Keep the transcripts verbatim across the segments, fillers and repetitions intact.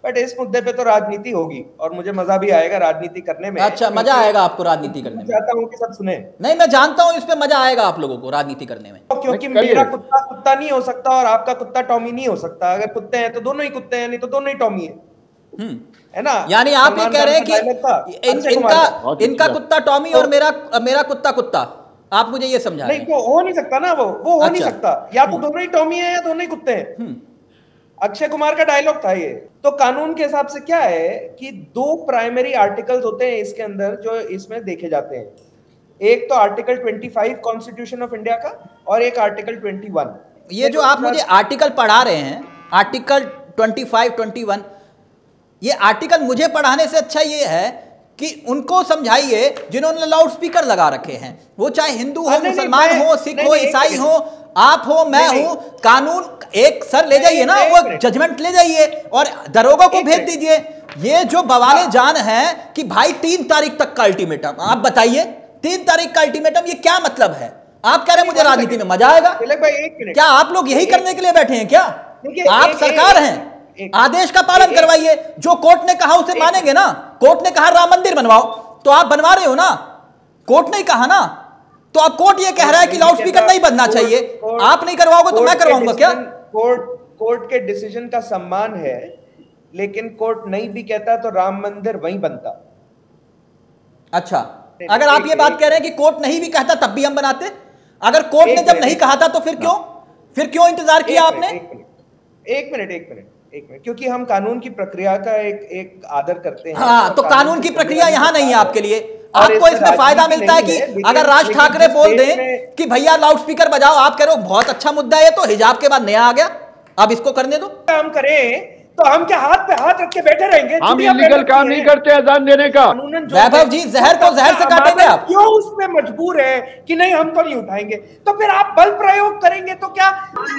But इस मुद्दे पे तो राजनीति होगी और मुझे मजा भी आएगा राजनीति करने में। अच्छा, मजा आएगा आपको राजनीति करने में? चाहता हूँ कि सब सुने। नहीं, मैं जानता हूँ इस पे मजा आएगा आप लोगों को राजनीति करने में, क्योंकि मेरा कुत्ता कुत्ता नहीं हो सकता और आपका कुत्ता टॉमी नहीं हो सकता। अगर कुत्ते हैं तो दोनों ही कुत्ते हैं, नहीं तो दोनों ही टॉमी है, है ना? यानी आप ये कह रहे हैं कि इन, इनका इनका कुत्ता टॉमी और मेरा मेरा कुत्ता कुत्ता, आप मुझे ये समझा रहे हैं? नहीं, वो हो नहीं सकता ना, वो वो हो नहीं सकता। या तो दोनों ही टॉमी है या दोनों ही कुत्ते हैं। अक्षय कुमार का डायलॉग था ये। तो कानून के हिसाब से क्या है कि दो प्राइमरी आर्टिकल्स होते हैं इसके अंदर जो इसमें देखे जाते हैं। एक तो आर्टिकल पच्चीस कॉन्स्टिट्यूशन ऑफ इंडिया का और एक आर्टिकल इक्कीस। ये जो आप मुझे आर्टिकल पढ़ा रहे हैं, आर्टिकल पच्चीस, इक्कीस, ये आर्टिकल मुझे पढ़ाने से अच्छा ये है कि उनको समझाइए जिन्होंने लाउड स्पीकर लगा रखे हैं, वो चाहे हिंदू हो, मुसलमान हो, सिख हो, ईसाई हो, आप हो, मैं हूं। कानून एक सर ले जाइए ना, वो जजमेंट ले जाइए और दरोगा को भेज दीजिए। ये जो बवाले जान है कि भाई तीन तारीख तक का अल्टीमेटम, आप बताइए तीन तारीख का अल्टीमेटम ये क्या मतलब है? आप कह रहे हैं मुझे राजनीति में मजा आएगा? क्या आप लोग यही करने के लिए बैठे हैं क्या? आप सरकार हैं, आदेश का पालन करवाइए। जो कोर्ट ने कहा उसे मानेंगे ना। कोर्ट ने कहा राम मंदिर बनवाओ, तो आप बनवा रहे हो ना। कोर्ट ने कहा ना, तो अब कोर्ट ये कह रहा है कि लाउड स्पीकर नहीं बनना चाहिए। आप नहीं करवाओगे तो मैं करवाऊंगा क्या? कोर्ट कोर्ट के डिसीजन का सम्मान है, लेकिन कोर्ट नहीं भी कहता तो राम मंदिर वहीं बनता। अच्छा, अगर आप ये बात कह रहे हैं कि कोर्ट नहीं भी कहता तब भी हम बनाते, अगर कोर्ट ने जब नहीं कहा था तो फिर क्यों फिर क्यों इंतजार किया आपने? एक मिनट एक मिनट एक मिनट क्योंकि हम कानून की प्रक्रिया का एक एक आदर करते हैं। हाँ, तो कानून की प्रक्रिया यहां नहीं है आपके लिए। आपको इसमें फायदा मिलता है कि अगर राज ठाकरे बोल दें कि भैया लाउड स्पीकर बजाओ, आप कह रहे हो बहुत अच्छा मुद्दा है, तो हिजाब के बाद नया आ गया, अब इसको करने दो। काम करें तो हम क्या हाथ पे हाथ रख के बैठे रहेंगे? हम इलीगल काम नहीं करते अजान देने का। वैभव जी, जहर को जहर से काटेंगे आप। क्यों उसमें मजबूर है कि नहीं हम तो नहीं उठाएंगे? तो फिर आप बल प्रयोग करेंगे तो क्या?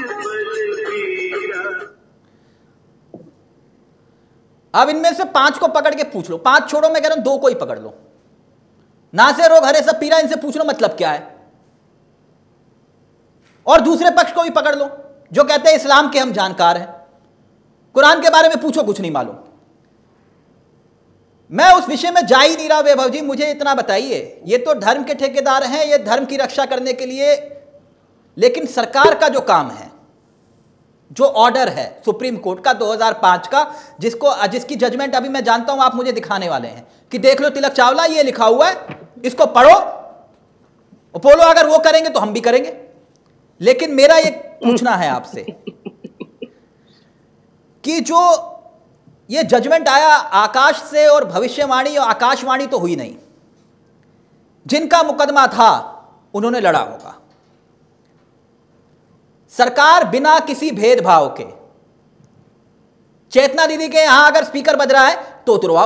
अब इनमें से पांच को पकड़ के पूछ लो, पांच छोड़ो, मैं कह रहा हूं दो को ही पकड़ लो। नासे रोग हरे सब पीरा, इनसे पूछ लो मतलब क्या है। और दूसरे पक्ष को भी पकड़ लो जो कहते हैं इस्लाम के हम जानकार हैं, कुरान के बारे में पूछो कुछ नहीं मालूम। मैं उस विषय में जा ही नहीं रहा। वैभव जी, मुझे इतना बताइए, ये तो धर्म के ठेकेदार हैं, ये धर्म की रक्षा करने के लिए, लेकिन सरकार का जो काम है, जो ऑर्डर है सुप्रीम कोर्ट का दो हज़ार पाँच का, जिसको जिसकी जजमेंट अभी मैं जानता हूं आप मुझे दिखाने वाले हैं कि देख लो तिलक चावला ये लिखा हुआ है, इसको पढ़ो, बोलो अगर वो करेंगे तो हम भी करेंगे। लेकिन मेरा ये पूछना है आपसे कि जो ये जजमेंट आया आकाश से, और भविष्यवाणी और आकाशवाणी तो हुई नहीं, जिनका मुकदमा था उन्होंने लड़ा होगा। सरकार बिना किसी भेदभाव के, चेतना दीदी के यहां अगर स्पीकर बज रहा है तो उतरवाओ,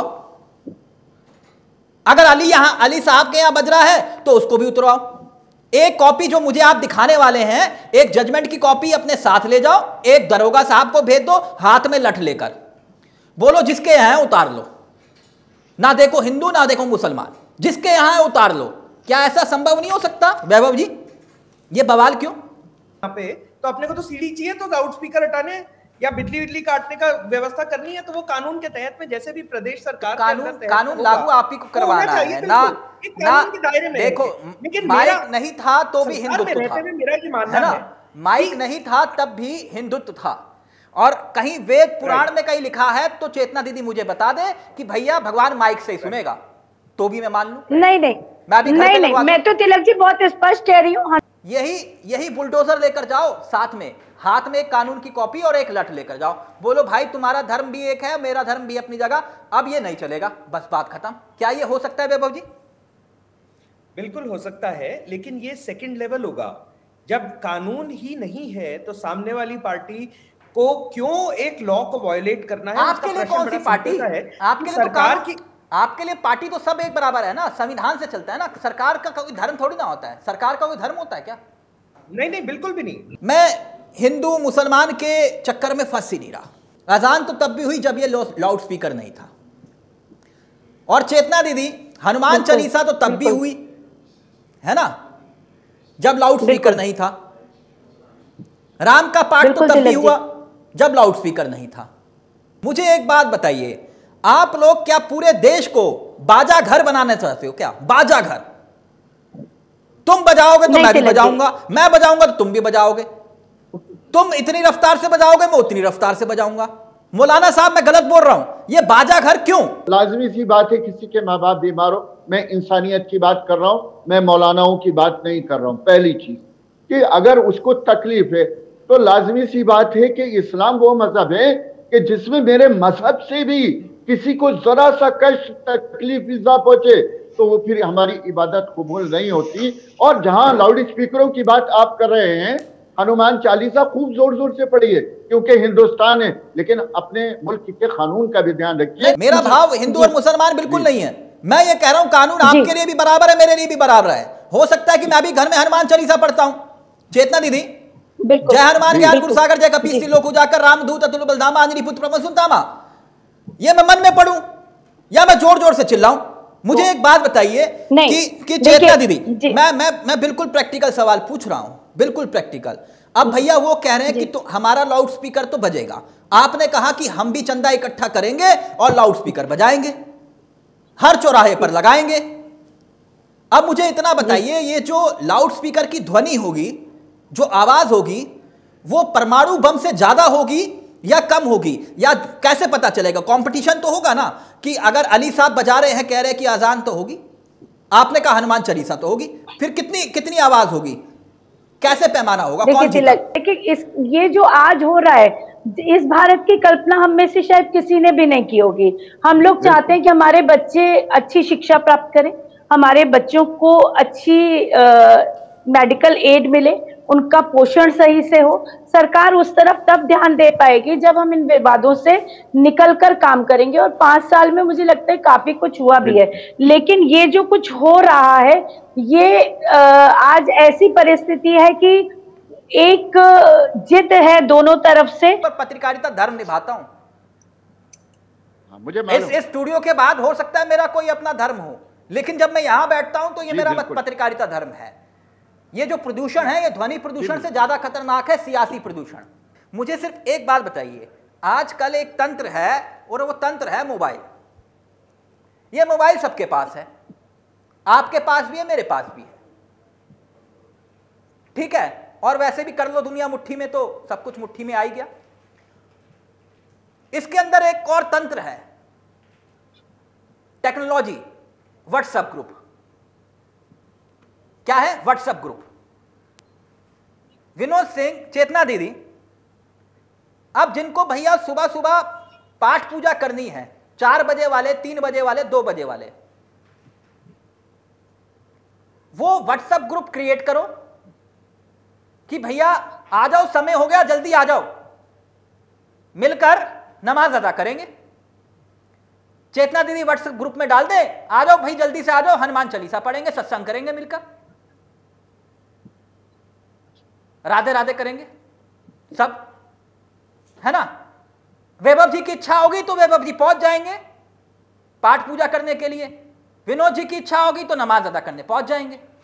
अगर अली यहां अली साहब के यहां बज रहा है तो उसको भी उतरवाओ। एक कॉपी जो मुझे आप दिखाने वाले हैं, एक जजमेंट की कॉपी अपने साथ ले जाओ, एक दरोगा साहब को भेज दो हाथ में लठ लेकर, बोलो जिसके यहां है उतार लो, ना देखो हिंदू ना देखो मुसलमान, जिसके यहां है उतार लो। क्या ऐसा संभव नहीं हो सकता वैभव जी? ये बवाल क्यों? यहाँ पे तो अपने को तो सीढ़ी चाहिए, तो लाउड स्पीकर हटाने या बिजली बिजली काटने का व्यवस्था करनी है तो वो कानून के तहत में, जैसे भी प्रदेश सरकार तो कानून कानून लागू आप ही को करवाना है ना। ना देखो, माइक नहीं था तो भी हिंदुत्व था, है ना? माइक नहीं था तब भी हिंदुत्व था। और कहीं वेद पुराण में कहीं लिखा है तो चेतना दीदी मुझे बता दे कि भैया भगवान माइक से ही सुनेगा, तो भी मैं मान लूं। नहीं नहीं मैं अभी नहीं नहीं मैं तो तिलक जी बहुत स्पष्ट कह रही हूँ। यही यही बुलडोजर लेकर जाओ, साथ में हाथ में एक कानून की कॉपी और एक लठ लेकर जाओ, बोलो भाई तुम्हारा धर्म भी एक है, मेरा धर्म भी अपनी जगह, अब ये नहीं चलेगा, बस बात खत्म। क्या ये हो सकता है वैभव जी? बिल्कुल हो सकता है, लेकिन ये सेकंड लेवल होगा। जब कानून ही नहीं है तो सामने वाली पार्टी को क्यों एक लॉ को वायलेट करना है? आपके लिए कौन सी पार्टी है? आपके लिए सरकार की, आपके लिए पार्टी तो सब एक बराबर है ना, संविधान से चलता है ना। सरकार का कोई धर्म थोड़ी ना होता है, सरकार का कोई धर्म होता है क्या? नहीं नहीं बिल्कुल भी नहीं। मैं हिंदू मुसलमान के चक्कर में फंस ही नहीं रहा। अजान तो तब भी हुई जब ये लाउड स्पीकर नहीं था, और चेतना दीदी हनुमान चालीसा तो तब भी हुई है ना जब लाउड स्पीकर नहीं था। राम का पाठ तो तब भी हुआ जब लाउड स्पीकर नहीं था। मुझे एक बात बताइए, आप लोग क्या पूरे देश को बाजा घर बनाना चाहते हो क्या? बाजा घर तुम बजाओगे तो मैं भी बजाऊंगा, मैं बजाऊंगा तो तुम भी बजाओगे, तुम इतनी रफ्तार से बजाओगे मैं उतनी रफ्तार से बजाऊंगा। मौलाना साहब मैं गलत बोल रहा हूं? ये बाजा घर क्यों? लाजमी सी बात है, किसी के माँ बाप बीमार हो, मैं इंसानियत की बात कर रहा हूं, मैं मौलानाओं की बात नहीं कर रहा हूं। पहली चीज कि अगर उसको तकलीफ है तो लाजमी सी बात है कि इस्लाम वो मजहब है कि जिसमें मेरे मजहब से भी किसी को जरा सा कष्ट तकलीफ इज़ा पहुंचे तो वो फिर हमारी इबादत कबूल नहीं होती। और जहां लाउड स्पीकरों की बात आप कर रहे हैं, हनुमान चालीसा खूब जोर जोर से पढ़िए क्योंकि हिंदुस्तान है, लेकिन अपने मुल्क के कानून का भी ध्यान रखिए। मेरा भाव हिंदू और मुसलमान बिल्कुल नहीं है, मैं ये कह रहा हूं कानून आपके लिए भी बराबर है, मेरे लिए भी बराबर है। हो सकता है कि मैं भी घर में हनुमान चालीसा पढ़ता हूं। चेतना दीदी, जय हनुमान ज्ञान गुरु सागर जय कपीस लोक उजाकर रामदूत अतुल बलधामा अंजनी पुत्र प्रभु सुनतामा, ये मैं मन में पढ़ूं या मैं जोर जोर से चिल्लाऊं? मुझे एक बात बताइए कि कि चेतना दीदी, मैं मैं मैं बिल्कुल प्रैक्टिकल सवाल पूछ रहा हूं, बिल्कुल प्रैक्टिकल। अब भैया वो कह रहे हैं कि तो हमारा लाउड स्पीकर तो बजेगा, आपने कहा कि हम भी चंदा इकट्ठा करेंगे और लाउड स्पीकर बजाएंगे, हर चौराहे पर लगाएंगे। अब मुझे इतना बताइए, ये जो लाउड स्पीकर की ध्वनि होगी, जो आवाज होगी, वो परमाणु बम से ज्यादा होगी या कम होगी, या कैसे पता चलेगा? कंपटीशन तो होगा ना कि अगर अली साहब बजा रहे हैं, कह रहे हैं कि आजान तो होगी, आपने कहा हनुमान चालीसा तो होगी, फिर कितनी कितनी आवाज होगी, कैसे पैमाना होगा? कौन जीता? देखिए इस ये जो आज हो रहा है, इस भारत की कल्पना हम में से शायद किसी ने भी नहीं की होगी। हम लोग चाहते हैं कि हमारे बच्चे अच्छी शिक्षा प्राप्त करें, हमारे बच्चों को अच्छी मेडिकल एड मिले, उनका पोषण सही से हो। सरकार उस तरफ तब ध्यान दे पाएगी जब हम इन विवादों से निकलकर काम करेंगे, और पांच साल में मुझे लगता है काफी कुछ हुआ भी है। लेकिन ये जो कुछ हो रहा है, ये आ, आज ऐसी परिस्थिति है कि एक जिद है दोनों तरफ से। पर पत्रकारिता धर्म निभाता हूं, मुझे इस, इस स्टूडियो के बाद हो सकता है मेरा कोई अपना धर्म हो, लेकिन जब मैं यहां बैठता हूं तो ये मेरा पत्रकारिता धर्म है। ये जो प्रदूषण है, ये ध्वनि प्रदूषण से ज्यादा खतरनाक है सियासी प्रदूषण। मुझे सिर्फ एक बात बताइए, आजकल एक तंत्र है और वो तंत्र है मोबाइल। ये मोबाइल सबके पास है, आपके पास भी है, मेरे पास भी है, ठीक है? और वैसे भी कर लो दुनिया मुट्ठी में, तो सब कुछ मुट्ठी में आ ही गया। इसके अंदर एक और तंत्र है, टेक्नोलॉजी, व्हाट्सएप ग्रुप। क्या है? WhatsApp group. विनोद सिंह, चेतना दीदी, अब जिनको भैया सुबह सुबह पाठ पूजा करनी है, चार बजे वाले, तीन बजे वाले, दो बजे वाले, वो व्हाट्सएप ग्रुप क्रिएट करो कि भैया आ जाओ, समय हो गया, जल्दी आ जाओ, मिलकर नमाज अदा करेंगे। चेतना दीदी व्हाट्सएप ग्रुप में डाल दे, आ जाओ भाई, जल्दी से आ जाओ, हनुमान चालीसा पढ़ेंगे, सत्संग करेंगे मिलकर, राधे राधे करेंगे सब, है ना? वैभव जी की इच्छा होगी तो वैभव जी पहुंच जाएंगे पाठ पूजा करने के लिए, विनोद जी की इच्छा होगी तो नमाज अदा करने पहुंच जाएंगे।